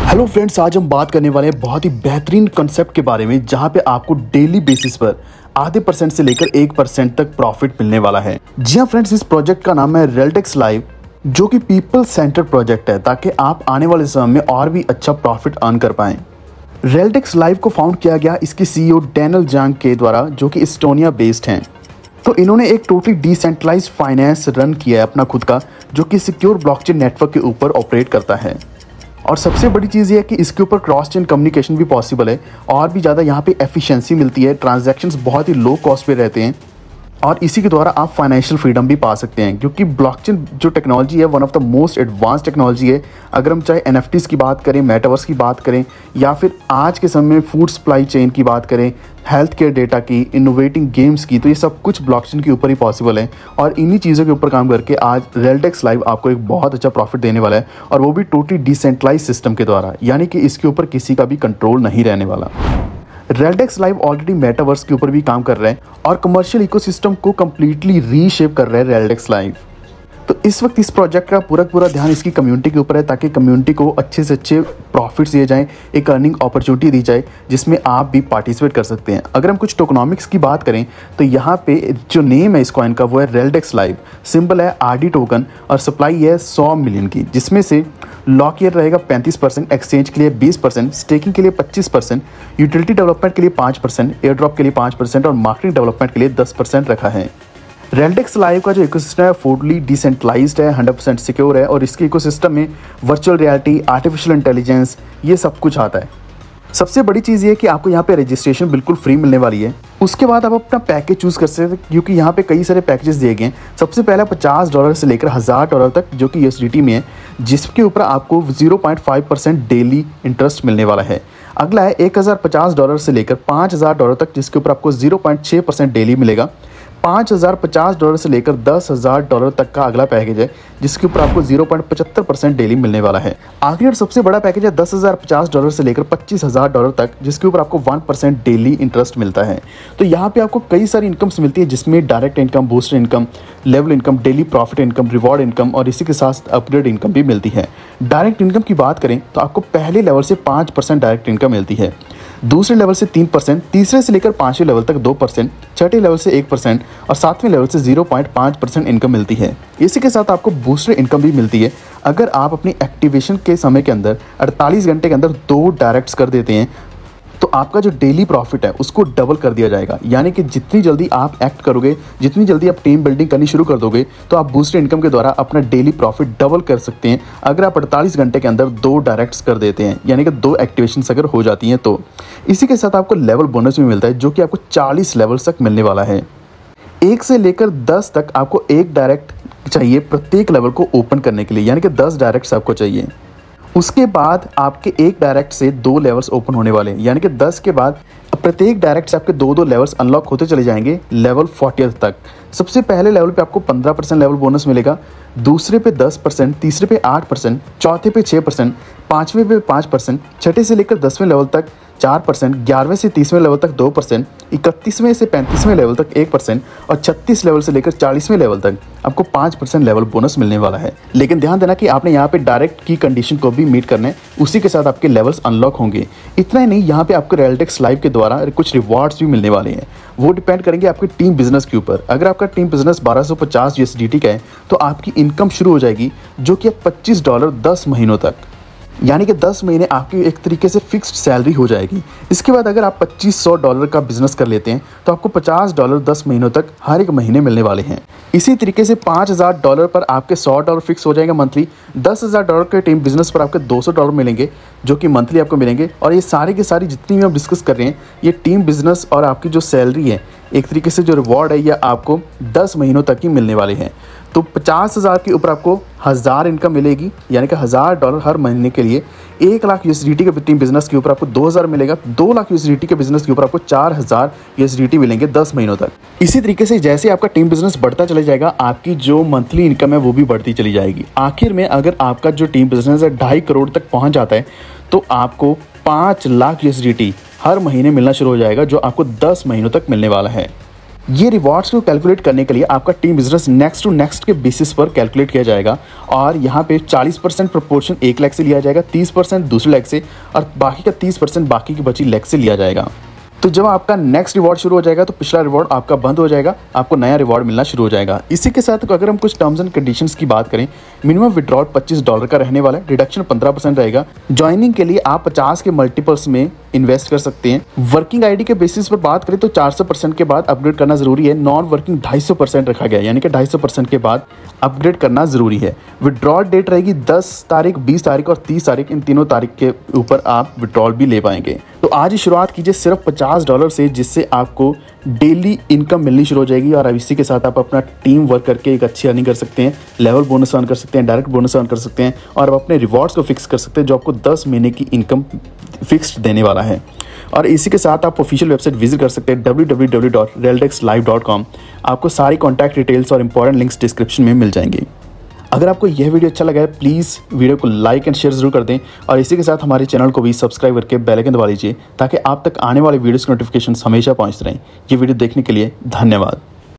Hello friends, आज हम बात करने वाले हैं बहुत ही बेहतरीन कॉन्सेप्ट के बारे में, जहां पे आपको डेली बेसिस पर आधे % से लेकर 1% तक प्रॉफिट मिलने वाला है। जी हाँ फ्रेंड्स, इस प्रोजेक्ट का नाम है रेलटेक्स लाइव, जो कि पीपल सेंटर प्रोजेक्ट है, ताकि आप आने वाले समय में और भी अच्छा प्रॉफिट अर्न कर पाएं। रेलटेक्स लाइव को फाउंड किया गया इसके CEO डैनियल जांग के द्वारा, जो कि इस्टोनिया बेस्ड हैं। तो इन्होंने एक टोटली डिसेंट्रलाइज्ड फाइनेंस रन किया है अपना खुद का, जो कि सिक्योर ब्लॉकचेन नेटवर्क के ऊपर ऑपरेट करता है। और सबसे बड़ी चीज़ ये है कि इसके ऊपर क्रॉस चेन कम्युनिकेशन भी पॉसिबल है, और भी ज़्यादा यहाँ पे एफिशिएंसी मिलती है। ट्रांजैक्शंस बहुत ही लो कॉस्ट पे रहते हैं, और इसी के द्वारा आप फाइनेंशियल फ्रीडम भी पा सकते हैं, क्योंकि ब्लॉकचेन जो टेक्नोलॉजी है one of the most advance technology है। अगर हम चाहे NFTs की बात करें, मेटावर्स की बात करें, या फिर आज के समय में फूड सप्लाई चेन की बात करें, हेल्थ केयर डेटा की, इनोवेटिंग गेम्स की, तो ये सब कुछ ब्लॉकचेन के ऊपर ही पॉसिबल है। और इन्हीं चीज़ों के ऊपर काम करके आज रेलटेक्स लाइव आपको एक बहुत अच्छा प्रॉफिट देने वाला है, और वो भी टोटली डिसेंट्रलाइज सिस्टम के द्वारा, यानी कि इसके ऊपर किसी का भी कंट्रोल नहीं रहने वाला। रेलटेक्स लाइव ऑलरेडी मेटावर्स के ऊपर भी काम कर रहे हैं और कमर्शियल इकोसिस्टम को कम्प्लीटली रीशेप कर रहे हैं रेलटेक्स लाइव। तो इस वक्त इस प्रोजेक्ट का पूरा ध्यान इसकी कम्युनिटी के ऊपर है, ताकि कम्युनिटी को अच्छे से अच्छे प्रॉफिट्स दिए जाएं, एक अर्निंग अपॉर्चुनिटी दी जाए, जिसमें आप भी पार्टिसिपेट कर सकते हैं। अगर हम कुछ टोकनॉमिक्स की बात करें, तो यहाँ पे जो नेम है इस कॉइन का वो है रेलटेक्स लाइव, सिंबल है RD टोकन, और सप्लाई है 100 मिलियन की, जिसमें से लॉक ईयर रहेगा 35%, एक्सचेंज के लिए 20%, स्टेकिंग के लिए 25%, यूटिलिटी डेवलपमेंट के लिए 5%, एयर ड्रॉप के लिए 5% और मार्केटिंग डेवलपमेंट के लिए 10% रखा है। रेलटेक्स लाइव का जो इकोसिस्टम है फुली डिसेंट्रलाइज्ड है, 100% सिक्योर है, और इसके इकोसिस्टम में वर्चुअल रियलिटी, आर्टिफिशियल इंटेलिजेंस, ये सब कुछ आता है। सबसे बड़ी चीज़ ये है कि आपको यहाँ पे रजिस्ट्रेशन बिल्कुल फ्री मिलने वाली है। उसके बाद आप अपना पैकेज चूज़ कर सकते हैं, क्योंकि यहाँ पे कई सारे पैकेजेस दिए गए हैं। सबसे पहला $50 से लेकर $1000 तक, जो कि USDT में है, जिसके ऊपर आपको 0.5% डेली इंटरेस्ट मिलने वाला है। अगला है $1050 से लेकर $5000 तक, जिसके ऊपर आपको 0.6% डेली मिलेगा। $5050 से लेकर $10,000 तक का अगला पैकेज है, जिसके ऊपर आपको 0.75% डेली मिलने वाला है। आखिरी और सबसे बड़ा पैकेज है $10,050 से लेकर $25,000 तक, जिसके ऊपर आपको 1% डेली इंटरेस्ट मिलता है। तो यहाँ पे आपको कई सारी इनकम्स मिलती है, जिसमें direct income, booster income, level income, daily profit income, reward income, और इसी के साथ अपग्रेड इनकम भी मिलती है। डायरेक्ट इनकम की बात करें तो आपको पहले लेवल से 5% डायरेक्ट इनकम मिलती है, दूसरे लेवल से 3%, तीसरे से लेकर 5वें लेवल तक 2%, छठे लेवल से 1% और 7वें लेवल से 0.5% इनकम मिलती है। इसी के साथ आपको बूस्टर इनकम भी मिलती है। अगर आप अपनी एक्टिवेशन के समय के अंदर 48 घंटे के अंदर 2 डायरेक्ट्स कर देते हैं, तो आपका जो डेली प्रॉफिट है उसको डबल कर दिया जाएगा। यानी कि जितनी जल्दी आप एक्ट करोगे, जितनी जल्दी आप टीम बिल्डिंग करनी शुरू कर दोगे, तो आप बूस्टर इनकम के द्वारा अपना डेली प्रॉफिट डबल कर सकते हैं। अगर आप 48 घंटे के अंदर 2 डायरेक्ट्स कर देते हैं, यानी कि 2 एक्टिवेशंस अगर हो जाती हैं तो। इसी के साथ आपको लेवल बोनस भी मिलता है, जो कि आपको 40 लेवल्स तक मिलने वाला है। 1 से लेकर 10 तक आपको 1 डायरेक्ट चाहिए प्रत्येक लेवल को ओपन करने के लिए, यानी कि 10 डायरेक्ट्स आपको चाहिए। उसके बाद आपके 1 डायरेक्ट से 2 लेवल्स ओपन होने वाले हैं, यानी कि 10 के बाद प्रत्येक डायरेक्ट से आपके 2 लेवल्स अनलॉक होते चले जाएंगे लेवल 40 तक। सबसे पहले लेवल पे आपको 15% लेवल बोनस मिलेगा, दूसरे पे 10%, तीसरे पे 8%, चौथे पे 6%, 5वें पे 5%, छठे से लेकर 10वें लेवल तक 4%, 11वें से 30वें लेवल तक 2%, 31वें से 35वें लेवल तक 1% और 36 लेवल से लेकर 40वें लेवल तक आपको 5% लेवल बोनस मिलने वाला है। लेकिन ध्यान देना कि आपने यहाँ पे डायरेक्ट की कंडीशन को भी मीट करना है, उसी के साथ आपके लेवल्स अनलॉक होंगे। इतना ही नहीं, यहाँ पे आपको रेलटेक्स लाइव के द्वारा कुछ रिवॉर्ड्स भी मिलने वाले हैं। वो डिपेंड करेंगे आपके टीम बिजनेस के ऊपर। अगर आपका टीम बिजनेस 1250 USDT का है, तो आपकी इनकम शुरू हो जाएगी, जो कि $25 10 महीनों तक, यानी कि 10 महीने आपकी एक तरीके से फिक्स्ड सैलरी हो जाएगी। इसके बाद अगर आप $2500 का बिजनेस कर लेते हैं, तो आपको $50 10 महीनों तक हर एक महीने मिलने वाले हैं। इसी तरीके से $5000 पर आपके $100 फिक्स हो जाएगा मंथली। $10,000 के टीम बिजनेस पर आपके $200 मिलेंगे, जो कि मंथली आपको मिलेंगे। और ये सारी की सारी जितनी भी हम डिस्कस कर रहे हैं, ये टीम बिजनेस और आपकी जो सैलरी है, एक तरीके से जो रिवॉर्ड है, ये आपको 10 महीनों तक ही मिलने वाले हैं। तो 50,000 के ऊपर आपको 1000 इनकम मिलेगी, यानी कि $1000 हर महीने के लिए। 1 लाख USDT के टीम बिजनेस के ऊपर आपको 2000 मिलेगा। 2 लाख USDT के बिजनेस के ऊपर आपको 4000 USDT मिलेंगे 10 महीनों तक। इसी तरीके से जैसे आपका टीम बिजनेस बढ़ता चला जाएगा, आपकी जो मंथली इनकम है वो भी बढ़ती चली जाएगी। आखिर में अगर आपका जो टीम बिजनेस है 2.5 करोड़ तक पहुंच जाता है, तो आपको 5 लाख USDT हर महीने मिलना शुरू हो जाएगा, जो आपको 10 महीनों तक मिलने वाला है। ये रिवॉर्ड्स को कैलकुलेट करने के लिए आपका team business next to next के बेसिस पर कैलकुलेट किया जाएगा और यहाँ पे 40% प्रोपोर्शन 1 लाख से लिया जाएगा, 30% दूसरे लेग से और बाकी का 30% बाकी की बची लेग से लिया जाएगा। तो जब आपका नेक्स्ट रिवॉर्ड शुरू हो जाएगा तो पिछला रिवॉर्ड आपका बंद हो जाएगा, आपको नया रिवॉर्ड मिलना शुरू हो जाएगा। इसी के साथ अगर हम कुछ टर्म्स एंड कंडीशंस की बात करें, मिनिमम विड्रॉल $25 का रहने वाला है, डिडक्शन 15% रहेगा। ज्वाइनिंग के लिए आप 50 के मल्टीपल्स में इन्वेस्ट कर सकते हैं। वर्किंग आईडी के बेसिस पर बात करें तो 400% के बाद अपग्रेड करना जरूरी है। नॉन वर्किंग 250% रखा गया, यानी कि 250% के बाद अपग्रेड करना जरूरी है। विड्रॉल डेट रहेगी 10 तारीख, 20 तारीख और 30 तारीख, इन तीनों तारीख के ऊपर आप विड्रॉल भी ले पाएंगे। तो आज ही शुरुआत कीजिए सिर्फ $50 से, जिससे आपको डेली इनकम मिलनी शुरू हो जाएगी और अब इसी के साथ आप अपना टीम वर्क करके एक अच्छी अर्निंग कर सकते हैं, लेवल बोनस अर्न कर सकते हैं, डायरेक्ट बोनस अर्न कर सकते हैं और अब अपने रिवॉर्ड्स को फिक्स कर सकते हैं जो आपको 10 महीने की इनकम फिक्स्ड देने वाला है। और इसी के साथ आप ऑफिशियल वेबसाइट विजिट कर सकते हैं www.realtexlive.com। आपको सारी कॉन्टैक्ट डिटेल्स और इंपॉर्टेंट लिंक्स डिस्क्रिप्शन में मिल जाएंगे। अगर आपको यह वीडियो अच्छा लगा है प्लीज़ वीडियो को लाइक एंड शेयर जरूर कर दें और इसी के साथ हमारे चैनल को भी सब्सक्राइब करके बेल आइकन दबा लीजिए ताकि आप तक आने वाले वीडियोस की नोटिफिकेशंस हमेशा पहुंचते रहें। ये वीडियो देखने के लिए धन्यवाद।